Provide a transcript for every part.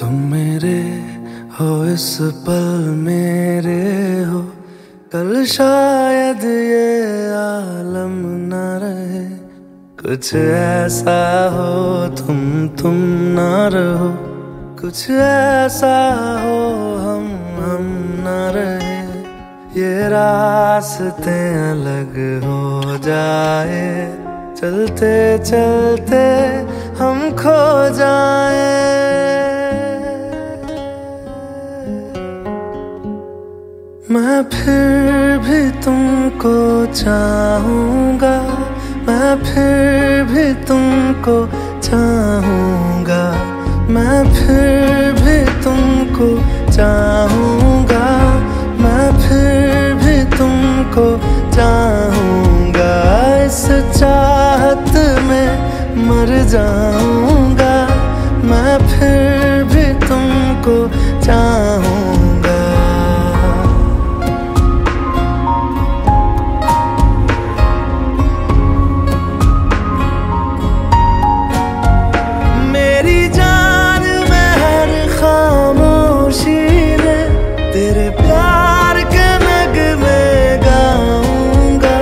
तुम मेरे हो इस पल मेरे हो, कल शायद ये आलम न रहे। कुछ ऐसा हो तुम ना रहो, कुछ ऐसा हो हम न रहे। ये रास्ते अलग हो जाए, चलते चलते हम खो जाए। मैं फिर भी तुमको चाहूँगा, मैं फिर भी तुमको चाहूँगा, मैं फिर भी तुमको चाहूँगा, मैं फिर भी तुमको चाहूँगा। इस चाहत में मर जाऊँगा, मैं फिर भी तुमको चाहूँगा। मेरी जान में हर खामोशी में तेरे प्यार के नगमे गाऊंगा।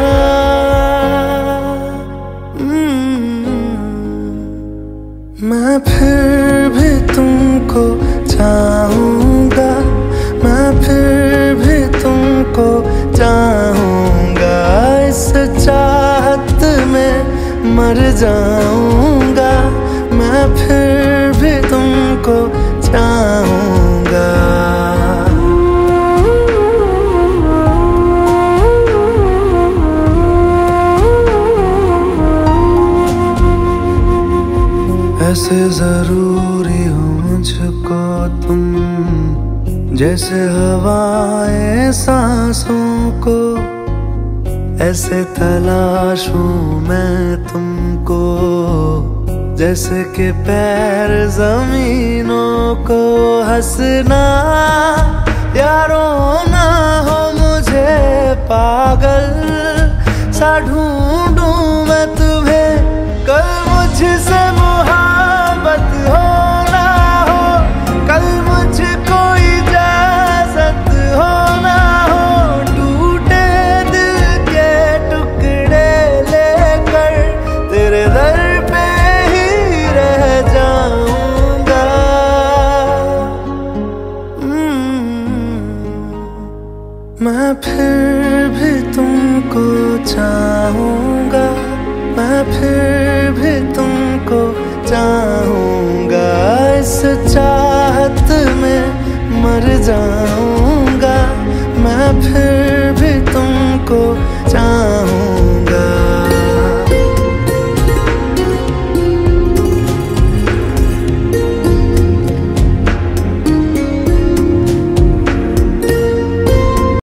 मैं फिर भी तुमको चाहूँगा, मैं फिर भी तुमको चाहूँगा। इस चाहत में मर जाऊँगा, मैं फिर भी तुमको चाहूँगा। ऐसे जरूरी हो मुझको तुम, जैसे हवाएं सांसों को। ऐसे तलाशूं मैं तुमको, जैसे कि पैर जमीनों को। हंसना या रोना हो मुझे पागल सा ढूंढूं मैं तुम्हें। कल मुझसे मोहब्बत हो ना हो, कल मुझको इजाजत हो ना हो। टूटे दिल के टुकड़े लेकर तेरे दर पे ही रह जाऊंगा। मैं फिर भी तुमको चाहूँगा, मैं फिर भी तुमको चाहूँगा। इस चाहत में मर जाऊँगा, मैं फिर